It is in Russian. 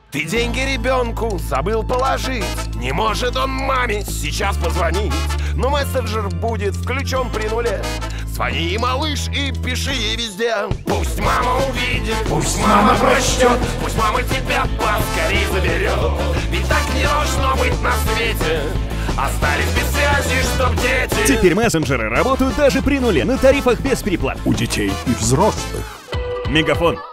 Ты деньги ребенку забыл положить. Не может он маме сейчас позвонить, но мессенджер будет включен при нуле. Звони, малыш, и пиши ей везде. Пусть мама увидит, пусть мама прочтет, пусть мама тебя поскорей заберет. Ведь так не должно быть на свете. Остались без связи, чтоб дети. Теперь мессенджеры работают даже при нуле на тарифах без переплат. У детей и взрослых. Мегафон.